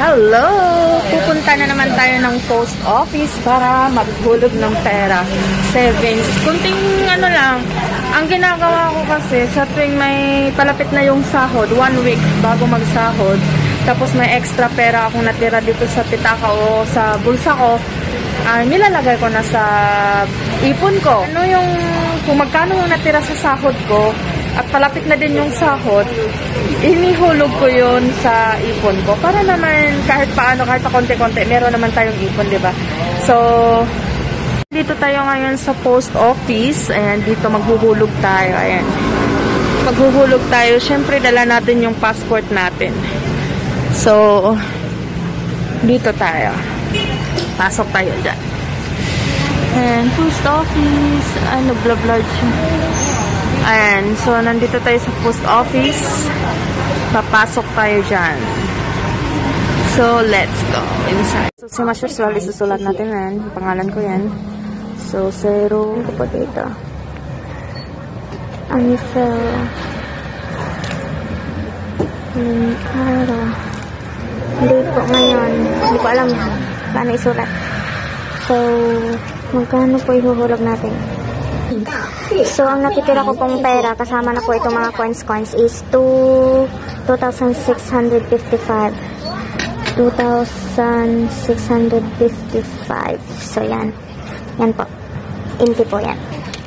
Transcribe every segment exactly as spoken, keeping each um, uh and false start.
Hello! Pupunta na naman tayo ng post office para maghulog ng pera. Savings. Kunting ano lang. Ang ginagawa ko kasi sa tuwing may palapit na yung sahod, one week bago magsahod, tapos may extra pera akong natira dito sa pitaka o sa bulsa ko, ay nilalagay ko na sa ipon ko. Ano yung, kung magkano yung natira sa sahod ko, at palapit na din yung sahod, inihulog ko yun sa ipon ko. Para naman kahit paano, kahit pa konti-konti, meron naman tayong ipon, diba? So, dito tayo ngayon sa post office. Ayan, dito maghuhulog tayo. Ayan. Maghuhulog tayo. Siyempre, dala natin yung passport natin. So, dito tayo. Pasok tayo dyan. Ayan, post office. Ano, blah-blah siya. Ayan, so nandito tayo sa post office. Papasok tayo dyan. So, let's go inside. So, si Mas usual, isusulat natin yan. Pangalan ko yan. So, zero. Ito po dito. Anifel. Hmm, ano? Hindi po ngayon. Hindi ko alam paano isulat. So, magkano po ihuhulog natin? So, ang natitira ko pong pera, kasama na po itong mga coins-coins, is two thousand six hundred fifty-five. two thousand six hundred fifty-five. So, yan. Yan po. Inti po yan.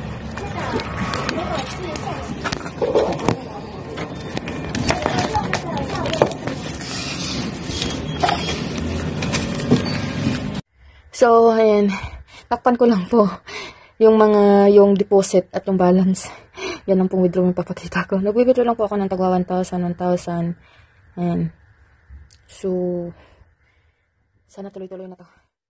So, ayan. Takpan ko lang po yung mga, yung deposit at yung balance. Yan ang pong withdraw yung papakita ko. Nag-withdraw lang po ako ng tagwa one thousand, one thousand. Ayan. So, sana tuloy-tuloy na to.